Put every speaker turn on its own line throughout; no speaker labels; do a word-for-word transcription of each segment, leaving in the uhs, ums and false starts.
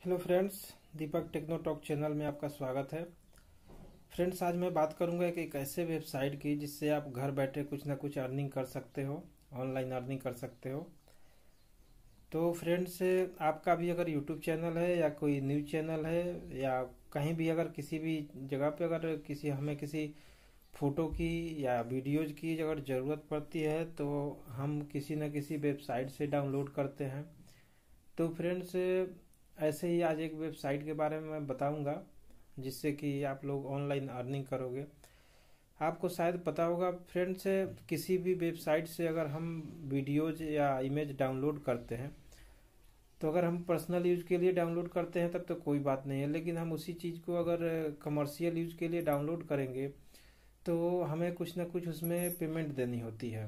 Hello friends, Deepak techno talk channel में आपका स्वागत है। फ्रेंड्स, आज मैं बात करूंगा कि एक ऐसे वेबसाइट की जिससे आप घर बैठे कुछ ना कुछ अर्निंग कर सकते हो, ऑनलाइन अर्निंग कर सकते हो। तो फ्रेंड्स, आपका भी अगर यूट्यूब चैनल है या कोई न्यूज़ चैनल है या कहीं भी अगर किसी भी जगह पे अगर किसी हमें किसी फ़ोटो की या वीडियोज़ की अगर ज़रूरत पड़ती है तो हम किसी न किसी वेबसाइट से डाउनलोड करते हैं। तो फ्रेंड्स, ऐसे ही आज एक वेबसाइट के बारे में मैं बताऊंगा जिससे कि आप लोग ऑनलाइन अर्निंग करोगे। आपको शायद पता होगा फ्रेंड्स, किसी भी वेबसाइट से अगर हम वीडियोज या इमेज डाउनलोड करते हैं तो अगर हम पर्सनल यूज के लिए डाउनलोड करते हैं तब तो कोई बात नहीं है, लेकिन हम उसी चीज़ को अगर कमर्शियल यूज के लिए डाउनलोड करेंगे तो हमें कुछ ना कुछ उसमें पेमेंट देनी होती है।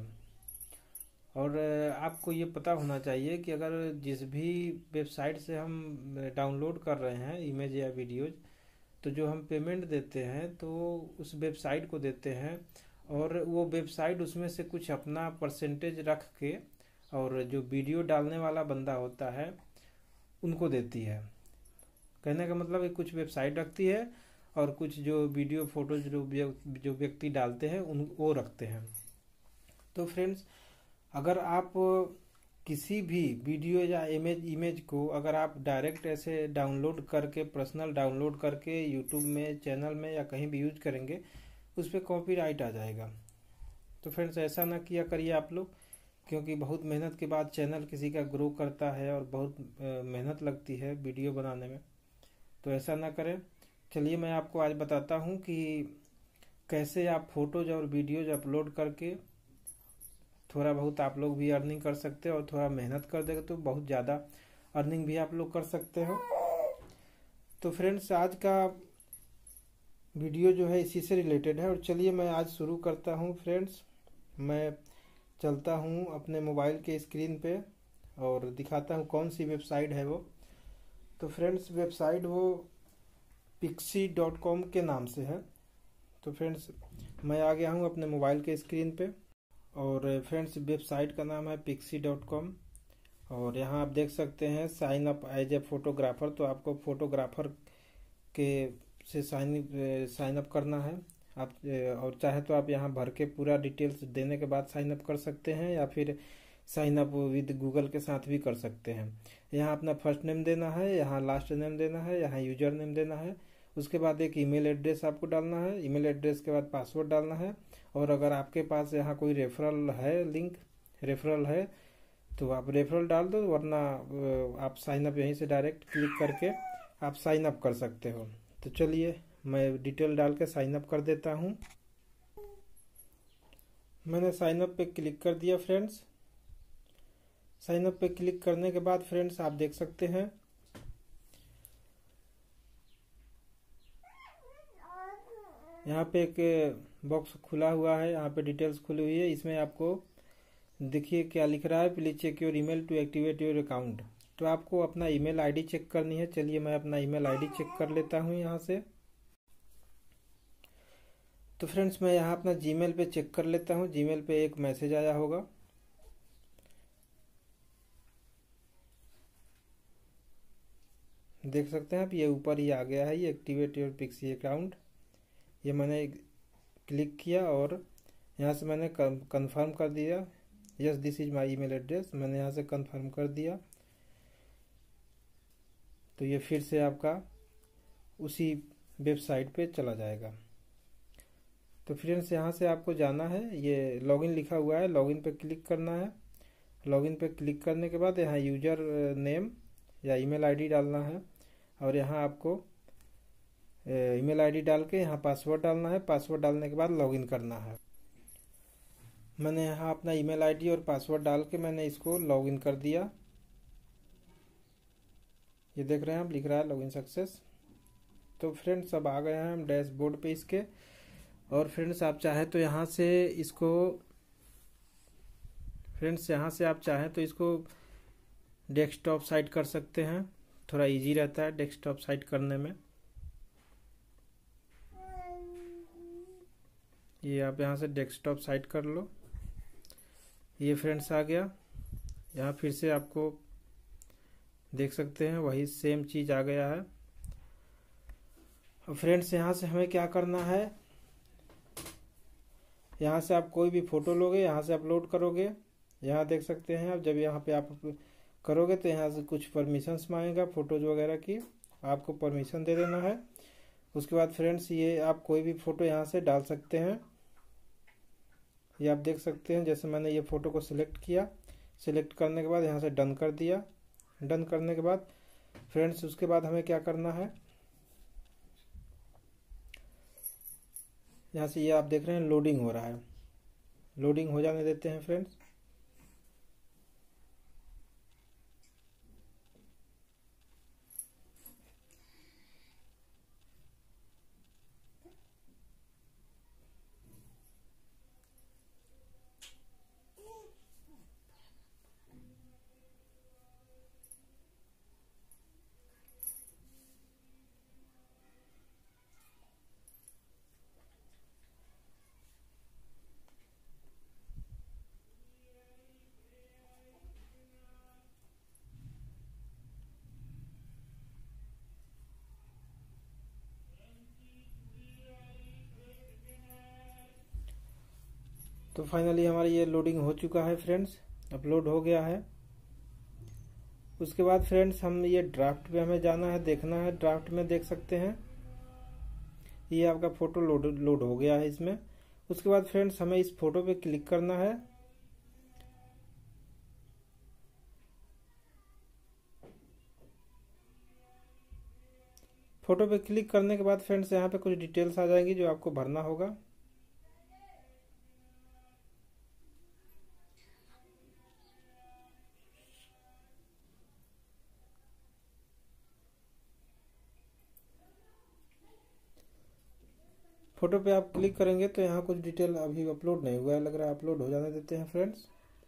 और आपको ये पता होना चाहिए कि अगर जिस भी वेबसाइट से हम डाउनलोड कर रहे हैं इमेज या वीडियोज, तो जो हम पेमेंट देते हैं तो उस वेबसाइट को देते हैं और वो वेबसाइट उसमें से कुछ अपना परसेंटेज रख के और जो वीडियो डालने वाला बंदा होता है उनको देती है। कहने का मतलब है कुछ वेबसाइट रखती है और कुछ जो वीडियो फोटोज जो जो व्यक्ति डालते हैं उन वो रखते हैं। तो फ्रेंड्स, अगर आप किसी भी वीडियो या इमेज इमेज को अगर आप डायरेक्ट ऐसे डाउनलोड करके पर्सनल डाउनलोड करके यूट्यूब में चैनल में या कहीं भी यूज करेंगे, उस पर कॉपीराइट आ जाएगा। तो फ्रेंड्स, ऐसा ना किया करिए आप लोग, क्योंकि बहुत मेहनत के बाद चैनल किसी का ग्रो करता है और बहुत मेहनत लगती है वीडियो बनाने में, तो ऐसा ना करें। चलिए मैं आपको आज बताता हूँ कि कैसे आप फोटोज और वीडियोज अपलोड करके थोड़ा बहुत आप लोग भी अर्निंग कर सकते हो और थोड़ा मेहनत कर देगा तो बहुत ज़्यादा अर्निंग भी आप लोग कर सकते हो। तो फ्रेंड्स, आज का वीडियो जो है इसी से रिलेटेड है और चलिए मैं आज शुरू करता हूँ। फ्रेंड्स, मैं चलता हूँ अपने मोबाइल के स्क्रीन पे और दिखाता हूँ कौन सी वेबसाइट है वो। तो फ्रेंड्स, वेबसाइट वो पिक्सी डॉट कॉम के नाम से है। तो फ्रेंड्स, मैं आ गया हूँ अपने मोबाइल के स्क्रीन पे और फ्रेंड्स वेबसाइट का नाम है पिक्सी डॉट कॉम और यहाँ आप देख सकते हैं sign up as a photographer. तो आपको फोटोग्राफर के से साइन साइन अप करना है आप, और चाहे तो आप यहाँ भर के पूरा डिटेल्स देने के बाद साइन अप कर सकते हैं या फिर साइन अप विद गूगल के साथ भी कर सकते हैं। यहाँ अपना फर्स्ट नेम देना है, यहाँ लास्ट नेम देना है, यहाँ यूजर नेम देना है, उसके बाद एक ईमेल एड्रेस आपको डालना है, ईमेल एड्रेस के बाद पासवर्ड डालना है। और अगर आपके पास यहाँ कोई रेफरल है, लिंक रेफरल है तो आप रेफरल डाल दो, वरना आप साइन अप यहीं से डायरेक्ट क्लिक करके आप साइन अप कर सकते हो। तो चलिए मैं डिटेल डाल के साइन अप कर देता हूँ। मैंने साइन अप पे क्लिक कर दिया। फ्रेंड्स, साइन अप पे क्लिक करने के बाद फ्रेंड्स आप देख सकते हैं यहाँ पे एक बॉक्स खुला हुआ है, यहाँ पे डिटेल्स खुली हुई है। इसमें आपको देखिए क्या लिख रहा है, please check your email to activate your account. तो आपको अपना ईमेल आईडी चेक करनी है। चलिए मैं अपना ईमेल आईडी चेक कर लेता हूँ यहाँ से। तो फ्रेंड्स, मैं यहाँ अपना जीमेल पे चेक कर लेता हूँ। जीमेल पे एक मैसेज आया होगा, देख सकते हैं आप, ये ऊपर ही आ गया है, ये एक्टिवेट योर पिक्सी अकाउंट। ये मैंने क्लिक किया और यहाँ से मैंने कंफर्म कर दिया, yes this is my email address. मैंने यहाँ से कंफर्म कर दिया। तो ये फिर से आपका उसी वेबसाइट पे चला जाएगा। तो फ्रेंड्स, यहाँ से आपको जाना है, ये लॉगिन लिखा हुआ है, लॉगिन पे क्लिक करना है। लॉगिन पे क्लिक करने के बाद यहाँ यूजर नेम या ईमेल आईडी डालना है और यहाँ आपको ईमेल आईडी डाल के यहाँ पासवर्ड डालना है। पासवर्ड डालने के बाद लॉगिन करना है। मैंने यहाँ अपना ईमेल आईडी और पासवर्ड डाल के मैंने इसको लॉगिन कर दिया। ये देख रहे हैं आप, लिख रहा है लॉगिन सक्सेस। तो फ्रेंड्स, अब आ गए हैं हम डैशबोर्ड पे इसके। और फ्रेंड्स, आप चाहे तो यहाँ से इसको फ्रेंड्स यहाँ से आप चाहें तो इसको डेस्कटॉप साइट कर सकते हैं, थोड़ा इजी रहता है डेस्कटॉप साइट करने में। ये आप यहाँ से डेस्कटॉप साइट कर लो। ये फ्रेंड्स आ गया। यहाँ फिर से आपको देख सकते हैं वही सेम चीज़ आ गया है। अब फ्रेंड्स यहाँ से हमें क्या करना है, यहाँ से आप कोई भी फ़ोटो लोगे, यहाँ से अपलोड करोगे। यहाँ देख सकते हैं आप, जब यहाँ पे आप करोगे तो यहाँ से कुछ परमिशंस मांगेगा फ़ोटोज़ वगैरह की, आपको परमिशन दे देना है। उसके बाद फ्रेंड्स ये आप कोई भी फ़ोटो यहाँ से डाल सकते हैं। ये आप देख सकते हैं, जैसे मैंने ये फ़ोटो को सिलेक्ट किया, सिलेक्ट करने के बाद यहाँ से डन कर दिया। डन करने के बाद फ्रेंड्स उसके बाद हमें क्या करना है, यहाँ से ये आप देख रहे हैं लोडिंग हो रहा है, लोडिंग हो जाने देते हैं फ्रेंड्स। तो फाइनली हमारी ये लोडिंग हो चुका है फ्रेंड्स, अपलोड हो गया है। उसके बाद फ्रेंड्स हम ये ड्राफ्ट पे हमें जाना है, देखना है। ड्राफ्ट में देख सकते हैं ये आपका फ़ोटो लोड लोड हो गया है इसमें। उसके बाद फ्रेंड्स हमें इस फोटो पे क्लिक करना है। फोटो पे क्लिक करने के बाद फ्रेंड्स यहाँ पे कुछ डिटेल्स आ जाएंगी जो आपको भरना होगा। फोटो पे आप क्लिक करेंगे तो यहाँ कुछ डिटेल अभी अपलोड नहीं हुआ है, लग रहा है अपलोड हो जाने देते हैं फ्रेंड्स।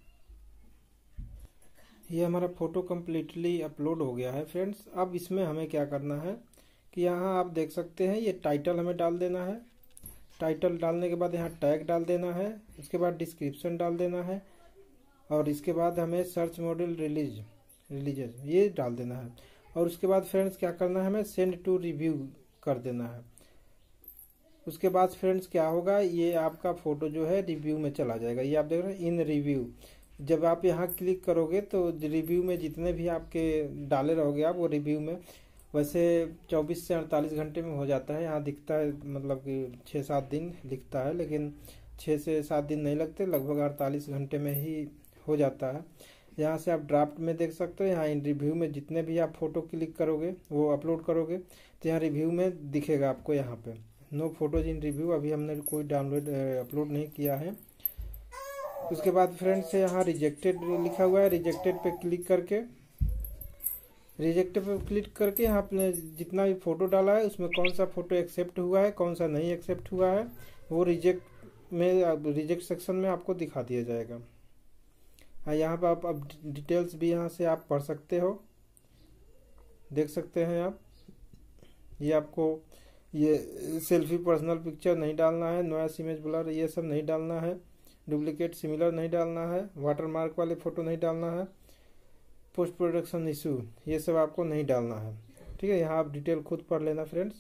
ये हमारा फ़ोटो कम्प्लीटली अपलोड हो गया है फ्रेंड्स। अब इसमें हमें क्या करना है कि यहाँ आप देख सकते हैं ये टाइटल हमें डाल देना है। टाइटल डालने के बाद यहाँ टैग डाल देना है, उसके बाद डिस्क्रिप्शन डाल देना है, और इसके बाद हमें सर्च मॉडल रिलीज रिलीजेस ये डाल देना है। और उसके बाद फ्रेंड्स क्या करना है, हमें सेंड टू रिव्यू कर देना है। उसके बाद फ्रेंड्स क्या होगा, ये आपका फ़ोटो जो है रिव्यू में चला जाएगा। ये आप देख रहे हैं इन रिव्यू। जब आप यहाँ क्लिक करोगे तो रिव्यू में जितने भी आपके डाले रहोगे आप वो रिव्यू में, वैसे चौबीस से अड़तालीस घंटे में हो जाता है। यहाँ दिखता है मतलब कि छः सात दिन दिखता है, लेकिन छः से सात दिन नहीं लगते, लगभग अड़तालीस घंटे में ही हो जाता है। यहाँ से आप ड्राफ्ट में देख सकते हो, यहाँ इन रिव्यू में जितने भी आप फ़ोटो क्लिक करोगे वो अपलोड करोगे तो यहाँ रिव्यू में दिखेगा आपको। यहाँ पे नो फोटोज इन रिव्यू, अभी हमने कोई डाउनलोड अपलोड नहीं किया है। उसके बाद फ्रेंड्स यहाँ रिजेक्टेड लिखा हुआ है, रिजेक्टेड पे क्लिक करके रिजेक्टेड पे क्लिक करके यहाँ आपने जितना भी फ़ोटो डाला है उसमें कौन सा फ़ोटो एक्सेप्ट हुआ है, कौन सा नहीं एक्सेप्ट हुआ है, वो रिजेक्ट में रिजेक्ट सेक्शन में आपको दिखा दिया जाएगा। हाँ, यहाँ पर आप अब डिटेल्स भी यहाँ से आप पढ़ सकते हो, देख सकते हैं आप। ये आपको ये सेल्फी पर्सनल पिक्चर नहीं डालना है, नॉइस इमेज ब्लर ये सब नहीं डालना है, डुप्लीकेट सिमिलर नहीं डालना है, वाटरमार्क वाले फ़ोटो नहीं डालना है, पोस्ट प्रोडक्शन इशू ये सब आपको नहीं डालना है। ठीक है, यहाँ आप डिटेल खुद पढ़ लेना फ्रेंड्स।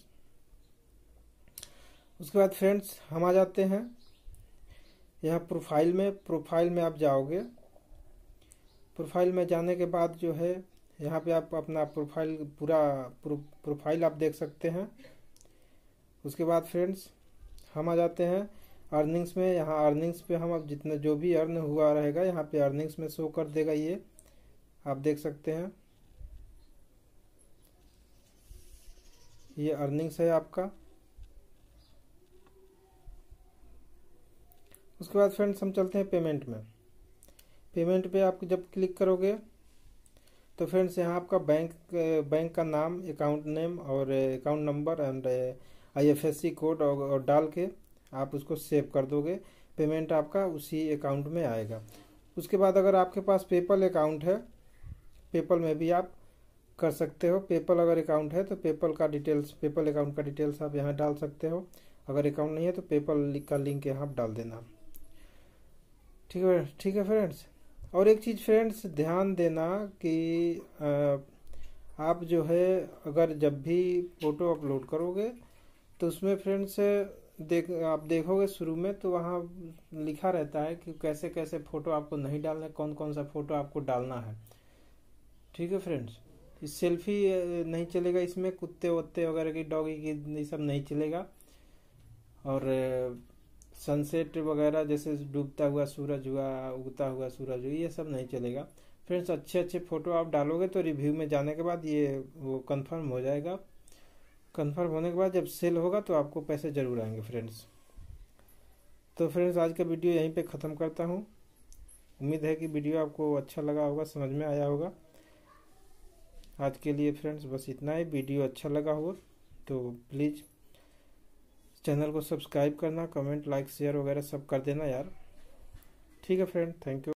उसके बाद फ्रेंड्स हम आ जाते हैं यहाँ प्रोफाइल में। प्रोफाइल में आप जाओगे, प्रोफाइल में जाने के बाद जो है यहाँ पे आप अपना प्रोफाइल पूरा प्रो, प्रोफाइल आप देख सकते हैं। उसके बाद फ्रेंड्स हम आ जाते हैं अर्निंग्स में। यहाँ अर्निंग्स पे हम अब जितना जो भी अर्न हुआ रहेगा यहाँ पे अर्निंग्स में शो कर देगा, ये आप देख सकते हैं। ये अर्निंग्स है आपका। उसके बाद फ्रेंड्स हम चलते हैं पेमेंट में। पेमेंट पे आप जब क्लिक करोगे तो फ्रेंड्स यहाँ आपका बैंक बैंक का नाम, अकाउंट नेम और account number and IFSC code और डाल के आप उसको सेव कर दोगे। पेमेंट आपका उसी अकाउंट में आएगा। उसके बाद अगर आपके पास पेपल अकाउंट है, पेपल में भी आप कर सकते हो। पेपल अगर अकाउंट है तो पेपल का डिटेल्स, पेपल अकाउंट का डिटेल्स आप यहाँ डाल सकते हो। अगर अकाउंट नहीं है तो पेपल का लिंक यहाँ आप डाल देना। ठीक है ठीक है फ्रेंड्स। और एक चीज़ फ्रेंड्स ध्यान देना कि आ, आप जो है अगर जब भी फ़ोटो अपलोड करोगे तो उसमें फ्रेंड्स देख आप देखोगे शुरू में तो वहाँ लिखा रहता है कि कैसे कैसे फ़ोटो आपको नहीं डालना है, कौन कौन सा फ़ोटो आपको डालना है। ठीक है फ्रेंड्स, इस सेल्फी नहीं चलेगा, इसमें कुत्ते वत्ते वगैरह की, डॉगी की, ये सब नहीं चलेगा। और सनसेट वगैरह जैसे डूबता हुआ सूरज हुआ, उगता हुआ सूरज हुआ, ये सब नहीं चलेगा फ्रेंड्स। अच्छे अच्छे फ़ोटो आप डालोगे तो रिव्यू में जाने के बाद ये वो कंफर्म हो जाएगा। कंफर्म होने के बाद जब सेल होगा तो आपको पैसे ज़रूर आएंगे फ्रेंड्स। तो फ्रेंड्स आज का वीडियो यहीं पे ख़त्म करता हूँ। उम्मीद है कि वीडियो आपको अच्छा लगा होगा, समझ में आया होगा। आज के लिए फ्रेंड्स बस इतना ही। वीडियो अच्छा लगा हो तो प्लीज़ चैनल को सब्सक्राइब करना, कमेंट, लाइक, शेयर वगैरह सब कर देना यार। ठीक है फ्रेंड, थैंक यू।